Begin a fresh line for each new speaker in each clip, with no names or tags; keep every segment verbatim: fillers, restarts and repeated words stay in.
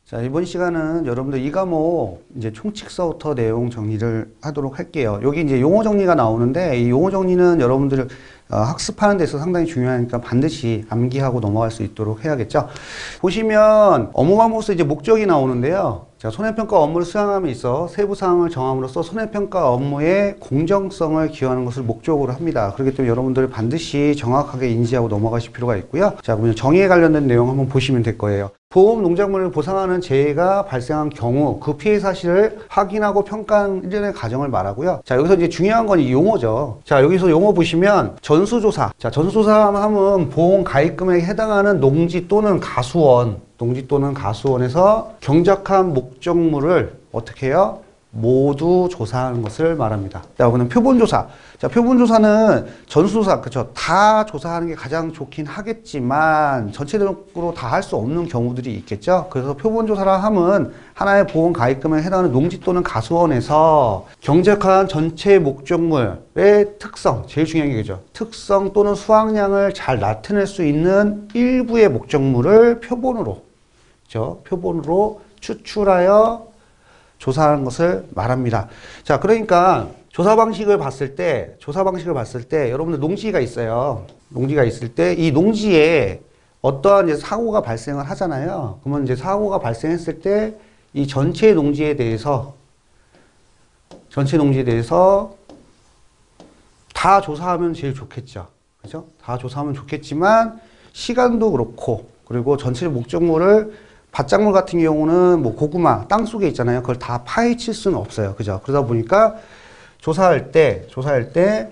자, 이번 시간은 여러분들 이 과목 이제 총칙서부터 내용 정리를 하도록 할게요. 여기 이제 용어 정리가 나오는데 이 용어 정리는 여러분들 어, 학습하는 데서 상당히 중요하니까 반드시 암기하고 넘어갈 수 있도록 해야겠죠. 보시면 업무 과목에서 이제 목적이 나오는데요. 자, 손해평가 업무를 수행함에 있어 세부 사항을 정함으로써 손해평가 업무의 공정성을 기여하는 것을 목적으로 합니다. 그렇기 때문에 여러분들 반드시 정확하게 인지하고 넘어가실 필요가 있고요. 자, 그러면 정의에 관련된 내용 한번 보시면 될 거예요. 보험 농작물을 보상하는 재해가 발생한 경우 그 피해 사실을 확인하고 평가하는 일련의 과정을 말하고요. 자, 여기서 이제 중요한 건 이 용어죠. 자, 여기서 용어 보시면 전수조사. 자, 전수조사 하면 보험 가입금액에 해당하는 농지 또는 가수원, 농지 또는 가수원에서 경작한 목적물을 어떻게 해요? 모두 조사하는 것을 말합니다. 자, 이거는 표본조사. 자, 표본조사는 전수조사, 그쵸? 다 조사하는 게 가장 좋긴 하겠지만, 전체적으로 다 할 수 없는 경우들이 있겠죠? 그래서 표본조사라 함은 하나의 보험 가입금에 해당하는 농지 또는 가수원에서 경작한 전체 목적물의 특성, 제일 중요한 게 그죠? 특성 또는 수확량을 잘 나타낼 수 있는 일부의 목적물을 표본으로, 그죠? 표본으로 추출하여 조사하는 것을 말합니다. 자, 그러니까 조사 방식을 봤을 때, 조사 방식을 봤을 때 여러분들 농지가 있어요. 농지가 있을 때 이 농지에 어떠한 이제 사고가 발생을 하잖아요. 그러면 이제 사고가 발생했을 때 이 전체 농지에 대해서 전체 농지에 대해서 다 조사하면 제일 좋겠죠. 그죠? 다 조사하면 좋겠지만 시간도 그렇고 그리고 전체 목적물을 밭작물 같은 경우는 뭐 고구마 땅 속에 있잖아요. 그걸 다 파헤칠 수는 없어요. 그죠? 그러다 보니까 조사할 때, 조사할 때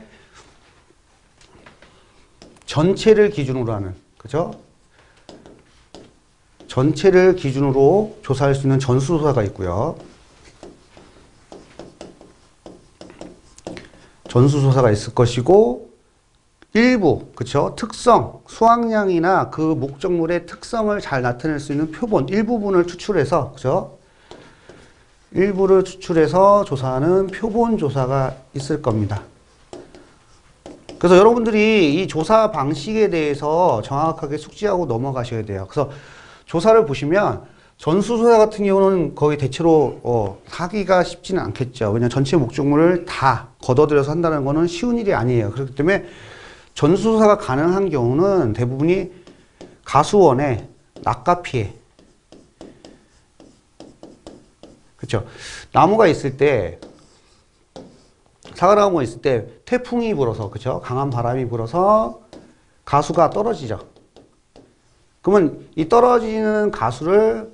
전체를 기준으로 하는, 그죠? 전체를 기준으로 조사할 수 있는 전수조사가 있고요. 전수조사가 있을 것이고, 일부, 그쵸? 특성, 수확량이나 그 목적물의 특성을 잘 나타낼 수 있는 표본, 일부분을 추출해서, 그죠? 일부를 추출해서 조사하는 표본 조사가 있을 겁니다. 그래서 여러분들이 이 조사 방식에 대해서 정확하게 숙지하고 넘어가셔야 돼요. 그래서 조사를 보시면 전수조사 같은 경우는 거의 대체로 어, 하기가 쉽지는 않겠죠. 왜냐하면 전체 목적물을 다 걷어들여서 한다는 거는 쉬운 일이 아니에요. 그렇기 때문에 전수조사가 가능한 경우는 대부분이 가수원의 낙가 피해, 그렇죠? 나무가 있을 때, 사과나무가 있을 때 태풍이 불어서, 그렇죠? 강한 바람이 불어서 가수가 떨어지죠. 그러면 이 떨어지는 가수를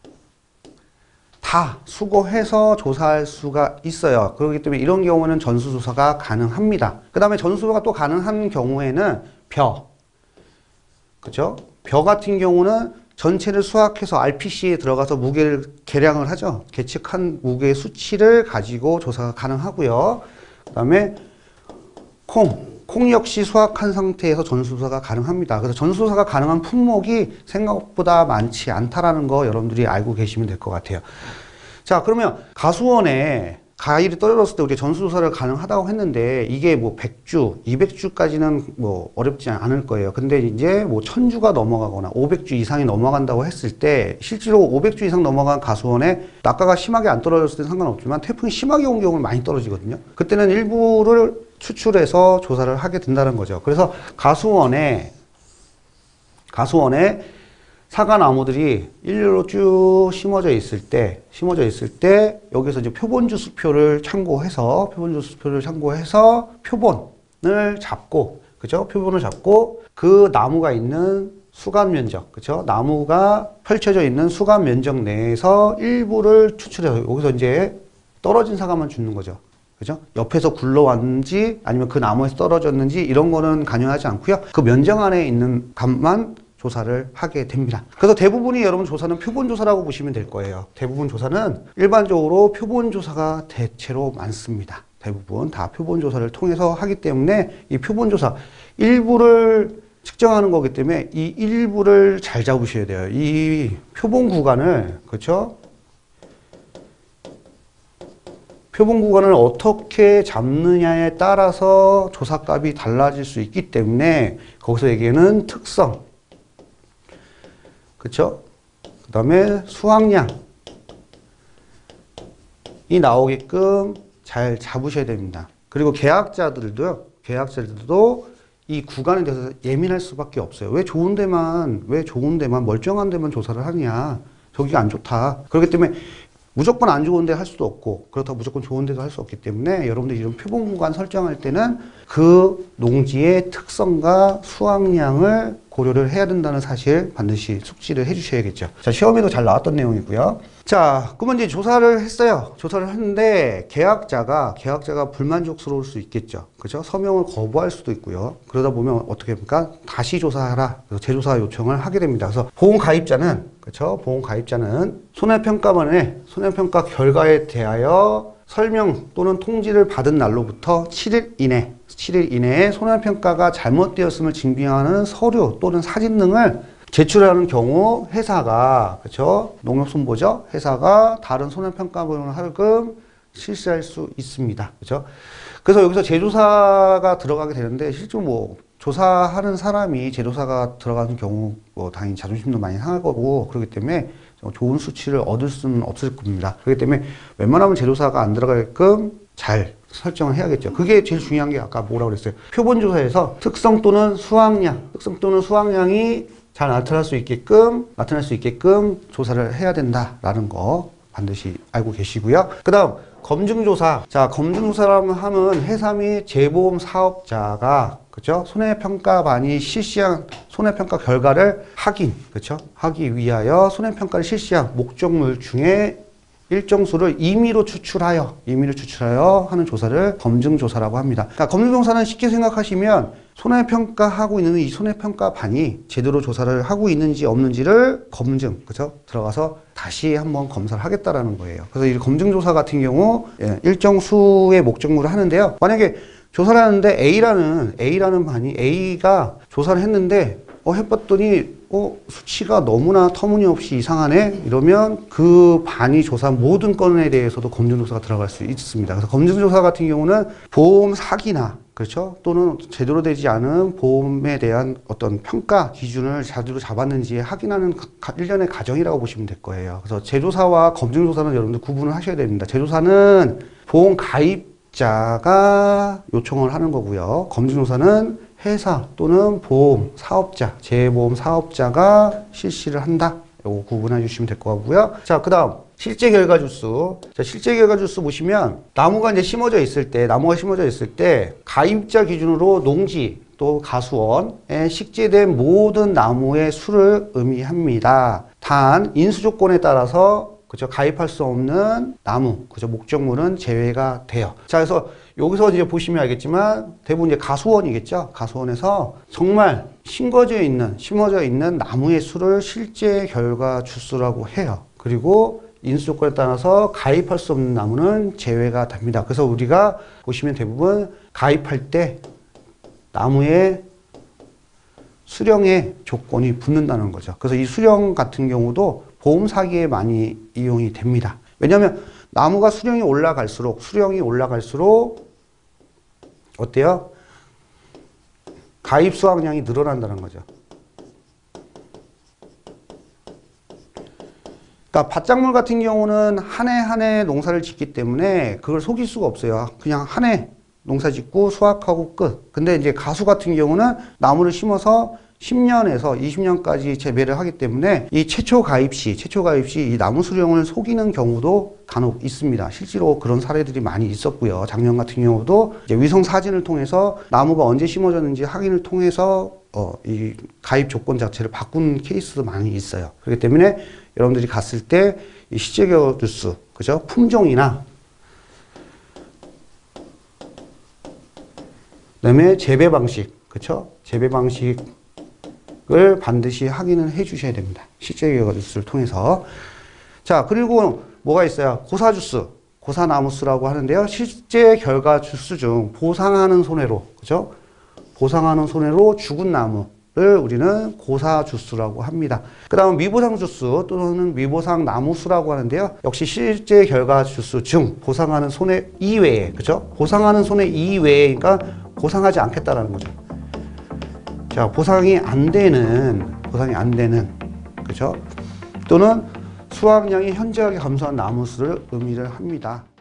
다 수거해서 조사할 수가 있어요. 그렇기 때문에 이런 경우는 전수조사가 가능합니다. 그 다음에 전수조사가 또 가능한 경우에는 벼, 그죠? 벼 같은 경우는 전체를 수확해서 알피씨에 들어가서 무게를 계량을 하죠. 계측한 무게의 수치를 가지고 조사가 가능하고요. 그 다음에 콩, 콩 역시 수확한 상태에서 전수조사가 가능합니다. 그래서 전수조사가 가능한 품목이 생각보다 많지 않다라는 거 여러분들이 알고 계시면 될 것 같아요. 자, 그러면 가수원에 과일이 떨어졌을 때 우리 전수조사를 가능하다고 했는데 이게 뭐 백 주, 이백 주까지는 뭐 어렵지 않을 거예요. 근데 이제 뭐 천 주가 넘어가거나 오백 주 이상이 넘어간다고 했을 때 실제로 오백 주 이상 넘어간 가수원에 낙가가 심하게 안 떨어졌을 때는 상관없지만 태풍이 심하게 온 경우는 많이 떨어지거든요. 그때는 일부를 추출해서 조사를 하게 된다는 거죠. 그래서 가수원에 가수원에 사과나무들이 일렬로 쭉 심어져 있을 때, 심어져 있을 때, 여기서 이제 표본주 수표를 참고해서, 표본주 수표를 참고해서 표본을 잡고, 그죠? 표본을 잡고, 그 나무가 있는 수감 면적, 그죠? 나무가 펼쳐져 있는 수감 면적 내에서 일부를 추출해서, 여기서 이제 떨어진 사과만 주는 거죠. 그죠? 옆에서 굴러왔는지, 아니면 그 나무에서 떨어졌는지, 이런 거는 관여하지 않고요. 그 면적 안에 있는 값만 조사를 하게 됩니다. 그래서 대부분이 여러분 조사는 표본조사라고 보시면 될 거예요. 대부분 조사는 일반적으로 표본조사가 대체로 많습니다. 대부분 다 표본조사를 통해서 하기 때문에 이 표본조사 일부를 측정하는 거기 때문에 이 일부를 잘 잡으셔야 돼요. 이 표본 구간을, 그렇죠? 표본 구간을 어떻게 잡느냐에 따라서 조사값이 달라질 수 있기 때문에 거기서 얘기하는 특성, 그렇죠? 그 다음에 수확량이 나오게끔 잘 잡으셔야 됩니다. 그리고 계약자들도요, 계약자들도 이 구간에 대해서 예민할 수밖에 없어요. 왜 좋은 데만, 왜 좋은 데만, 멀쩡한 데만 조사를 하냐. 저기가 안 좋다. 그렇기 때문에 무조건 안 좋은 데 할 수도 없고, 그렇다고 무조건 좋은 데도 할 수 없기 때문에 여러분들 이런 표본 구간 설정할 때는 그 농지의 특성과 수확량을 고려를 해야 된다는 사실 반드시 숙지를 해 주셔야겠죠. 자, 시험에도 잘 나왔던 내용이고요. 자, 그러면 이제 조사를 했어요. 조사를 했는데 계약자가 계약자가 불만족스러울 수 있겠죠. 그죠? 서명을 거부할 수도 있고요. 그러다 보면 어떻게 합니까? 다시 조사하라. 그래서 재조사 요청을 하게 됩니다. 그래서 보험 가입자는 그렇죠? 보험 가입자는 손해평가원의 손해평가 결과에 대하여 설명 또는 통지를 받은 날로부터 칠 일 이내, 칠 일 이내에 손해평가가 잘못되었음을 증빙하는 서류 또는 사진 등을 제출하는 경우 회사가, 그렇죠? 농협손보죠? 회사가 다른 손해평가원을 하여금 실시할 수 있습니다. 그렇죠? 그래서 여기서 재조사가 들어가게 되는데 실제로 뭐 조사하는 사람이 재조사가 들어가는 경우 뭐 당연히 자존심도 많이 상할 거고 그렇기 때문에 좋은 수치를 얻을 수는 없을 겁니다. 그렇기 때문에 웬만하면 재조사가 안 들어가게끔 잘 설정을 해야겠죠. 그게 제일 중요한 게 아까 뭐라고 그랬어요? 표본조사에서 특성 또는 수확량, 특성 또는 수확량이 잘 나타날 수 있게끔, 나타날 수 있게끔 조사를 해야 된다라는 거 반드시 알고 계시고요. 그 다음, 검증조사. 자, 검증조사라면 하면 회사 및 재보험 사업자가 그죠? 손해평가반이 실시한 손해평가 결과를 확인, 그죠? 하기 위하여 손해평가를 실시한 목적물 중에 일정 수를 임의로 추출하여, 임의로 추출하여 하는 조사를 검증조사라고 합니다. 그러니까 검증조사는 쉽게 생각하시면 손해평가하고 있는 이 손해평가반이 제대로 조사를 하고 있는지 없는지를 검증, 그죠? 들어가서 다시 한번 검사를 하겠다라는 거예요. 그래서 이 검증조사 같은 경우 일정 수의 목적물을 하는데요. 만약에 조사를 하는데 A라는, A라는 반이 A가 조사를 했는데, 어, 해봤더니, 어, 수치가 너무나 터무니없이 이상하네? 이러면 그 반이 조사한 모든 건에 대해서도 검증조사가 들어갈 수 있습니다. 그래서 검증조사 같은 경우는 보험 사기나, 그렇죠? 또는 제대로 되지 않은 보험에 대한 어떤 평가 기준을 제대로 잡았는지 확인하는 일련의 과정이라고 보시면 될 거예요. 그래서 재조사와 검증조사는 여러분들 구분을 하셔야 됩니다. 재조사는 보험 가입 자가 요청을 하는 거고요. 검증조사는 회사 또는 보험 사업자, 재보험 사업자가 실시를 한다. 요거 구분해 주시면 될 것 같고요. 자, 그 다음 실제 결과 주수. 자, 실제 결과 주수 보시면 나무가 이제 심어져 있을 때, 나무가 심어져 있을 때 가입자 기준으로 농지 또 가수원에 식재된 모든 나무의 수를 의미합니다. 단 인수 조건에 따라서 그죠? 가입할 수 없는 나무, 그죠? 목적물은 제외가 돼요. 자, 그래서 여기서 이제 보시면 알겠지만 대부분 이제 가수원이겠죠? 가수원에서 정말 심겨져 있는, 심어져 있는 나무의 수를 실제 결과 주수라고 해요. 그리고 인수 조건에 따라서 가입할 수 없는 나무는 제외가 됩니다. 그래서 우리가 보시면 대부분 가입할 때 나무의 수령의 조건이 붙는다는 거죠. 그래서 이 수령 같은 경우도 보험 사기에 많이 이용이 됩니다. 왜냐하면 나무가 수령이 올라갈수록 수령이 올라갈수록 어때요? 가입 수확량이 늘어난다는 거죠. 그러니까 밭작물 같은 경우는 한 해 한 해 농사를 짓기 때문에 그걸 속일 수가 없어요. 그냥 한 해 농사 짓고 수확하고 끝. 근데 이제 가수 같은 경우는 나무를 심어서 십 년에서 이십 년까지 재배를 하기 때문에 이 최초 가입 시, 최초 가입 시 이 나무 수령을 속이는 경우도 간혹 있습니다. 실제로 그런 사례들이 많이 있었고요. 작년 같은 경우도 이제 위성 사진을 통해서 나무가 언제 심어졌는지 확인을 통해서 어, 이 가입 조건 자체를 바꾼 케이스도 많이 있어요. 그렇기 때문에 여러분들이 갔을 때 이 실제 결과 주수, 그죠? 품종이나 그다음에 재배 방식, 그렇죠? 재배 방식 을 반드시 확인을 해 주셔야 됩니다. 실제 결과 주수를 통해서. 자, 그리고 뭐가 있어요? 고사 주수, 고사 나무수라고 하는데요. 실제 결과 주수 중 보상하는 손해로, 그죠? 보상하는 손해로 죽은 나무를 우리는 고사 주수라고 합니다. 그 다음 미보상 주수 또는 미보상 나무수라고 하는데요. 역시 실제 결과 주수 중 보상하는 손해 이외에, 그죠? 보상하는 손해 이외에, 그러니까 보상하지 않겠다라는 거죠. 자, 보상이 안 되는, 보상이 안 되는, 그죠? 또는 수확량이 현저하게 감소한 나무 수를 의미를 합니다.